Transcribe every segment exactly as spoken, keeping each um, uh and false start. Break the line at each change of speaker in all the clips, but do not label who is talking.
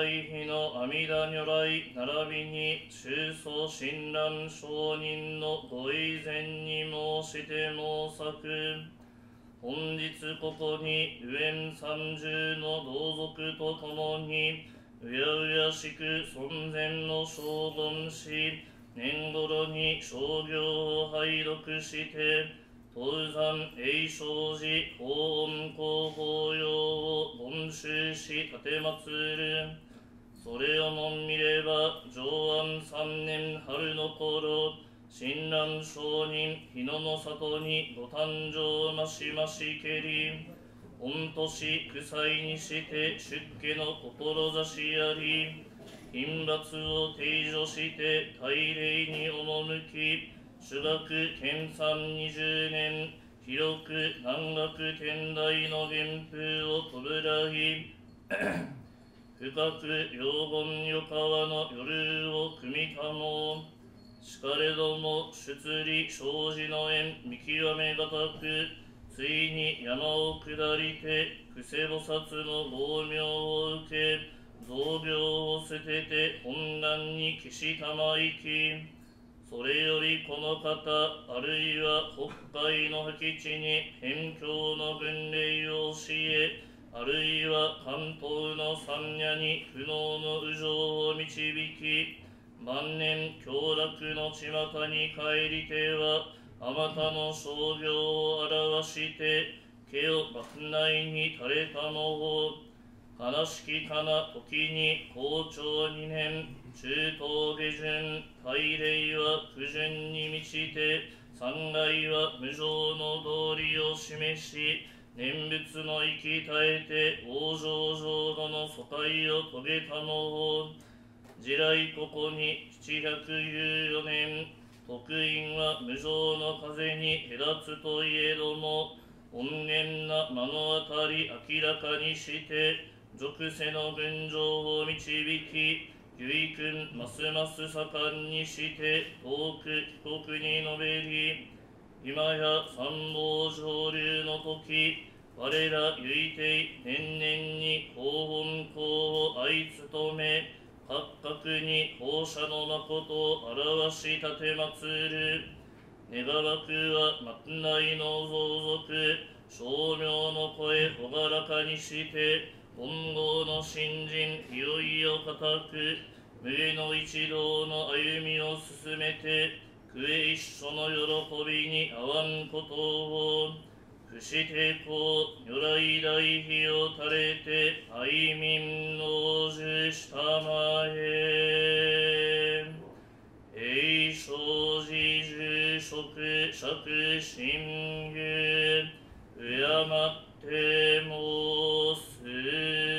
来妃の阿弥陀如来並びに中祖親鸞上人のご以前に申して申さく。本日ここに無縁三十の同族とともにうやうやしく尊前の称言し、年頃に商業を拝読して東山永生寺法恩公法要を言修し立てまつる。それをもん見れば上安三年春の頃、親鸞上人日野の里にご誕生ましましけり、御年九歳にして出家の志あり、品罰を定除して大礼に赴き、朱学建三二十年、広く南学天台の元風を弔い、深く両言横川の夜を組みたもう。しかれども出離生じの縁見極めがたく、ついに山を下りて九世菩薩の号名を受け、造病を捨てて本願に帰したまいき。それよりこの方あるいは北海の僻地に辺境の軍令を教え、あるいは関東の山野に苦悩の右情を導き、晩年享楽の巷に帰りてはあまたの商業を表して毛を幕内に垂れたのを。悲しきかな時に校長二年中東下旬、大礼は不順に満ちて三階は無常の道理を示し、念仏の生き絶えて往生浄土の疎開を遂げたのを。時来ここに七百十四年、徳院は無常の風に隔つといえども、穏健な目の当たり明らかにして俗世の群青を導き、唯君ますます盛んにして遠く帰国に述べり、今や三宝上流の時、我ら唯帝年々に法本公を相務め、各角に放射の誠を表し立てまつる。願わくは末内の増族、称名の声朗らかにして、今後の新人いよいよ固く、無下の一道の歩みを進めて、久へ一緒の喜びに合わんことを。不してこう如来大悲を垂れて愛民の寿したまえ。永生寺住職釈真言敬って申す。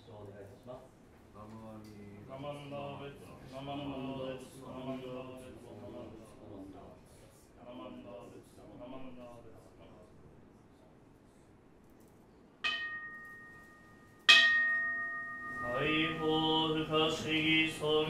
唱をお願いいたします。
ナマンダーベツ、ナマンダーベツ、ナマンダーベツ、ナマンダーベツ、ナマンダーベツ、ナマンダーベツ。大法不可思議尊。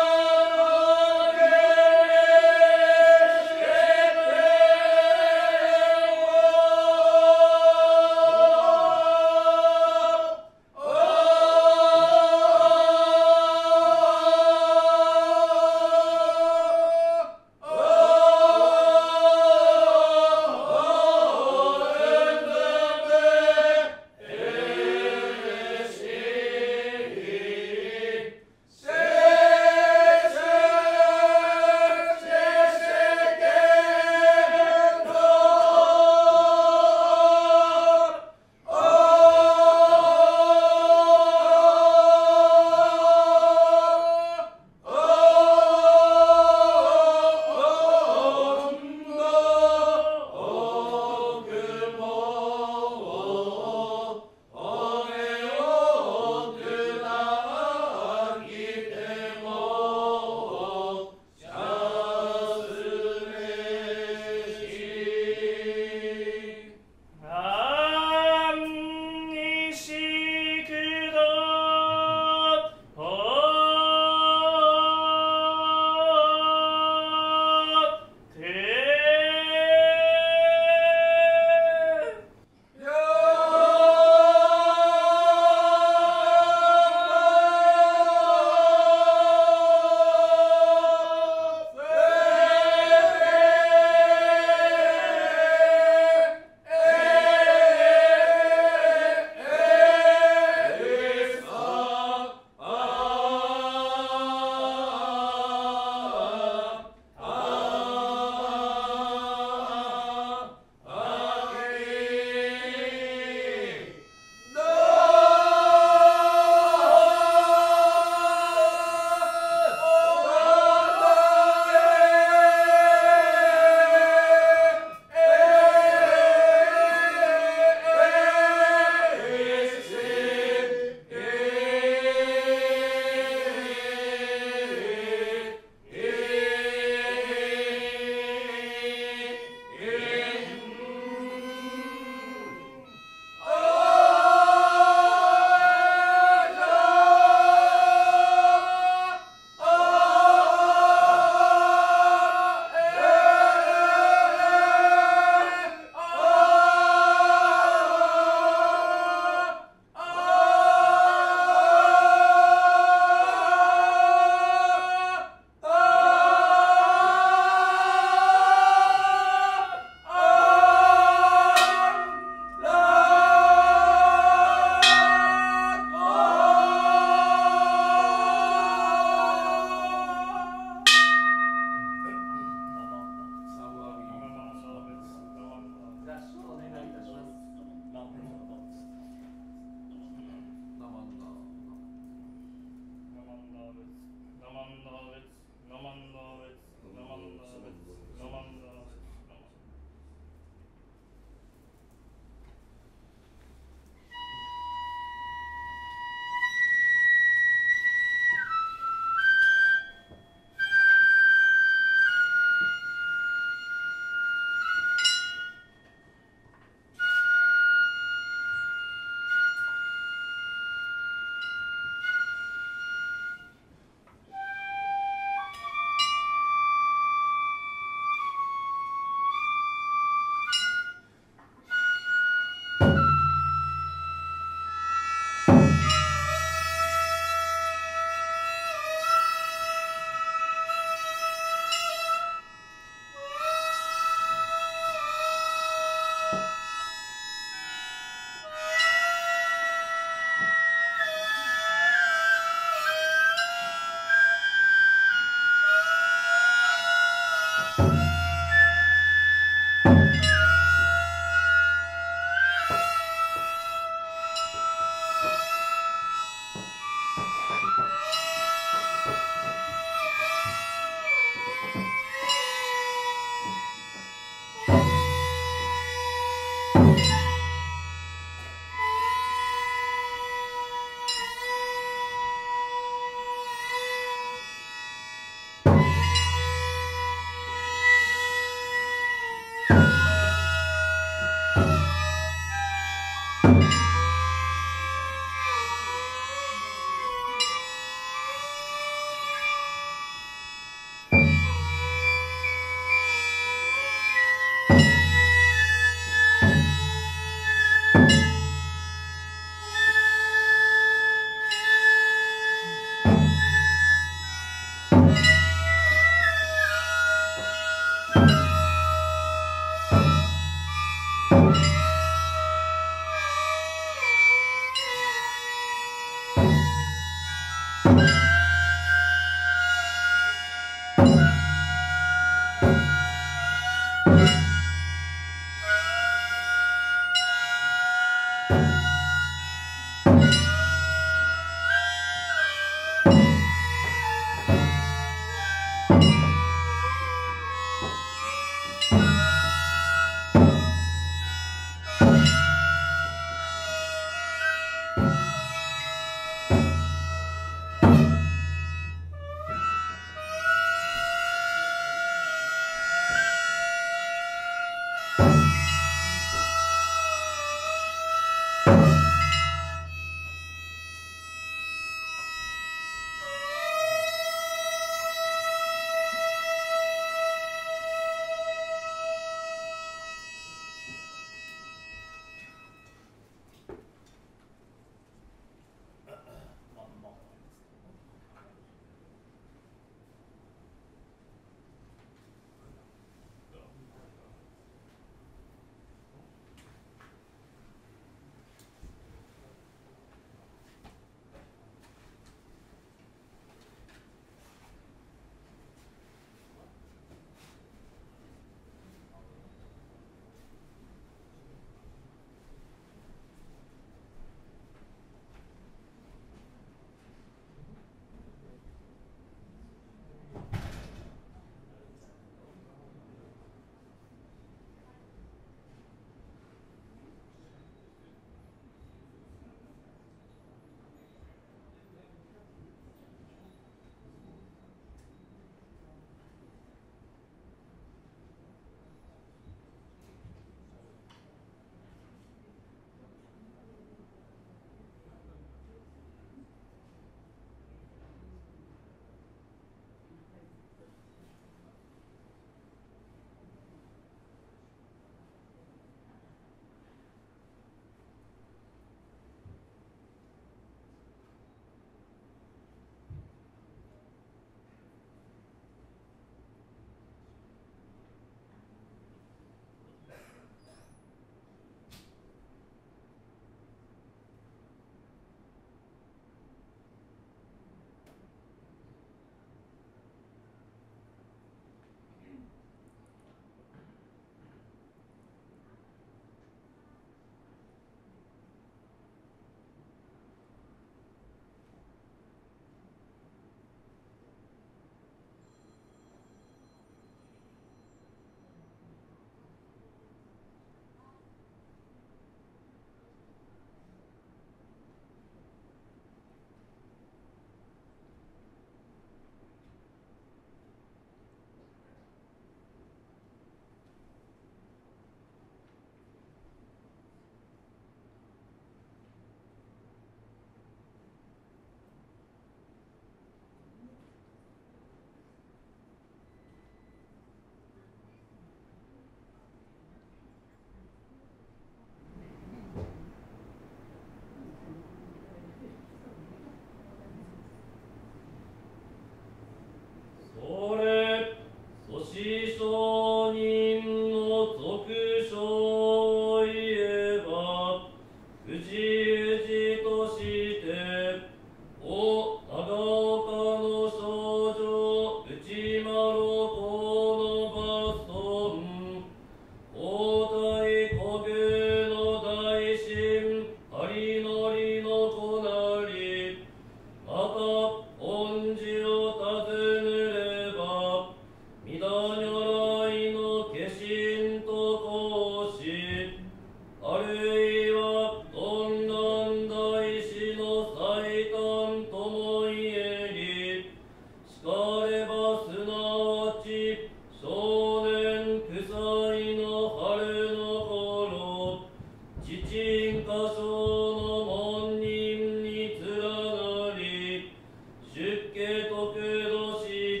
進化所の門人に連なり、出家得度して、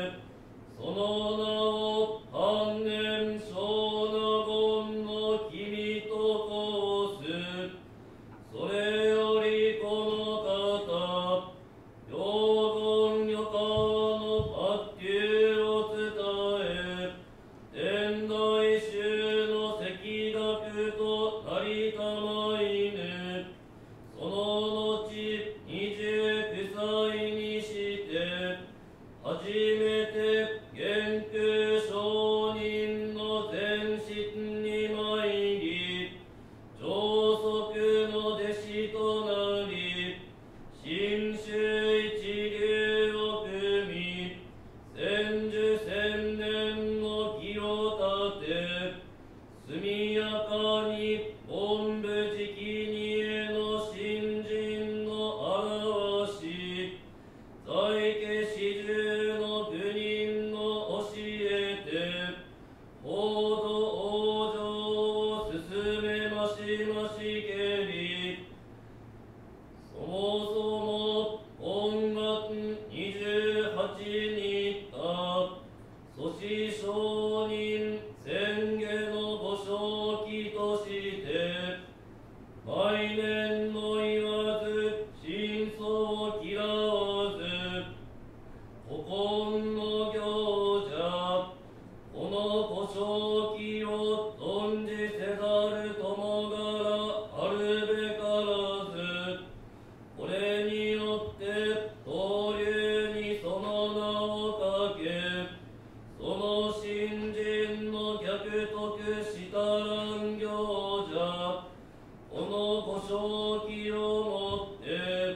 その名を観念小納言の君と申す。それよりこの方、両言女川の八九を伝え、天台宗の赤学となりたまいぬ。その後、二十九歳にして、初めて元空上人の前室に参り、上足の弟子となり、真宗一流を組み、千寿千年の義を立て、速やかに本部直にへの信心の表し、在家始終の愚人の教えて、報道往生を進めましましけり、そもそも本月二十八日た、祖師上人宣言のご正気として、毎年の言わず、真相を嫌わず、古今の行者、このご正気を存じせざる友柄あるべからず、これによって東流にその名をかけ、その信心の逆徳したらん行者、このご正気をもって、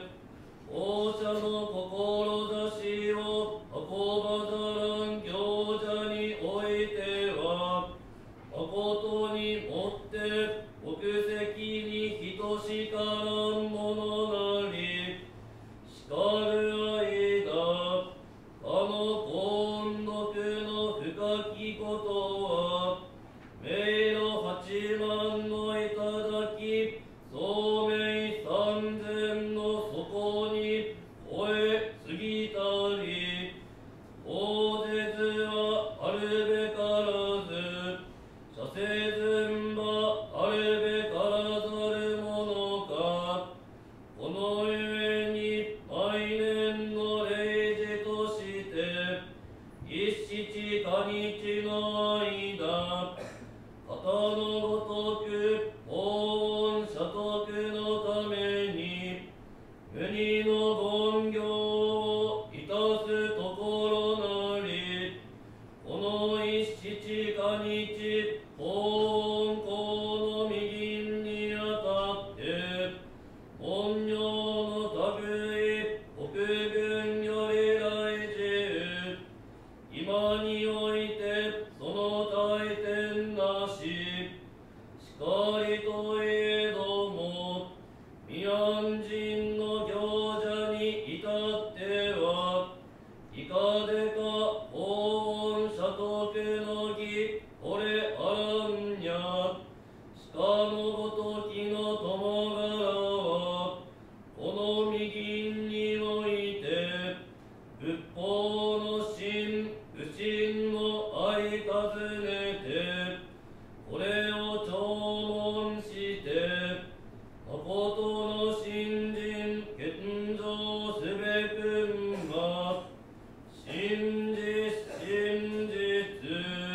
放射の志を運ばざらん行者においては、誠にもって国籍に等しからんものなり、しかる間、かのご音読の深きことは、名の八万の頂き、聡明三千の底に超え過ぎたり、大絶はあるべからず、社世寸場あるべからざるものか。このゆえに毎年の礼事として、一七か日の間、方のごとく法音社徳のために、無二の言行をいたすところなり、この一七か日、法音公の右銀にあたって、本名の類、国軍より来自、今においてその大天なし、しかりといえども、未安人の行者に至っては、いかでか法音社徳の儀、これあらんや、しかのごときの友柄は、この右銀において、仏法の真、不信の愛尋ねて、これを聴聞して、誠の信心献上すべくんは、真実真実、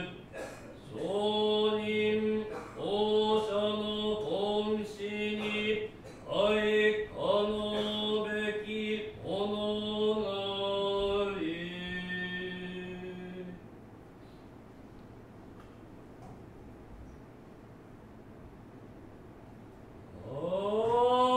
上人放射の根子に愛可能べきものなり。あ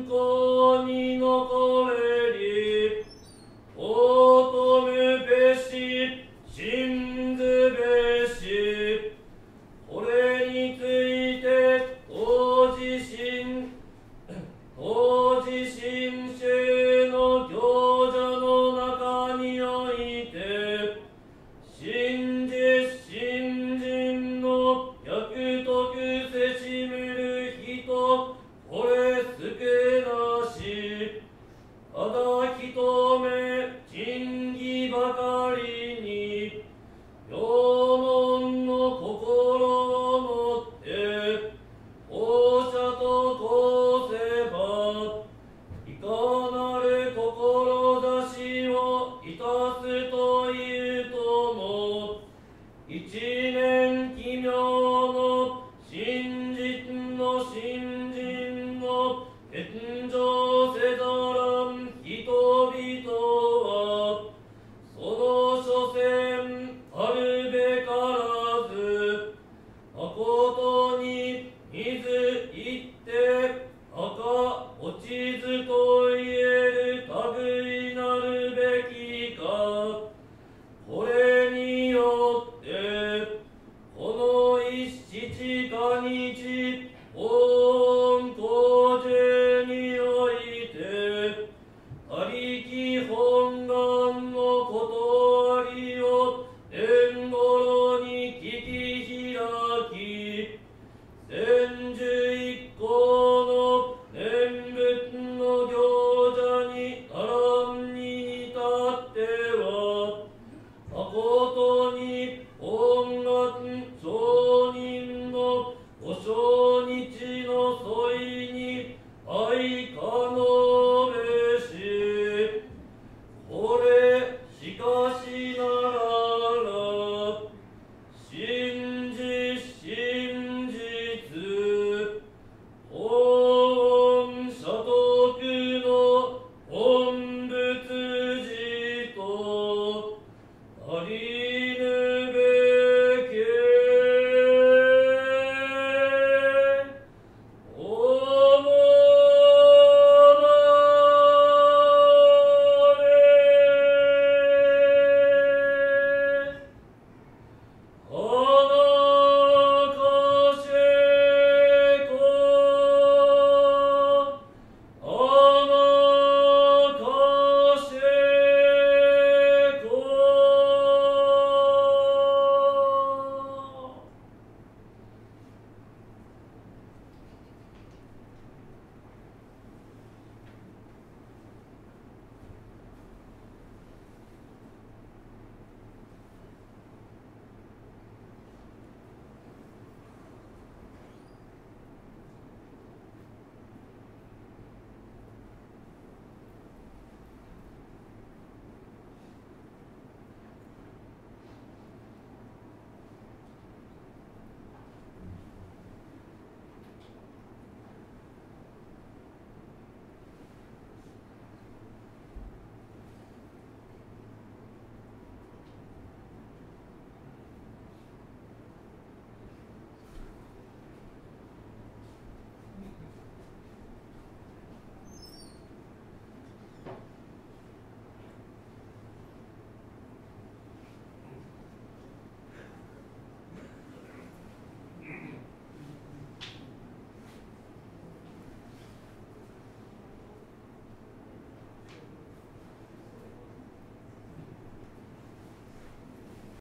康に残れり、求むべし、信ずべし。これについて当時新当時新宗の行者の中において、信じ信心の役得せしめる人、これ少なし。ただ一目珍義ばかりに、世論の心をもって放射と通せば、いかなる志をいたすというとも、一年奇妙の信心の信心の献上せざらん人々は、その所詮あるべからず、誠に水一滴赤落ちずと言える類なるべきか。これによってこの一七か日本公中において、他力本願のことありを年頃に聞き開き、千十一項の念仏の行者にあらんに至っては、誠に本願上人のご正日の添いに相かのべし。これしかしならら、真実真実、本社徳の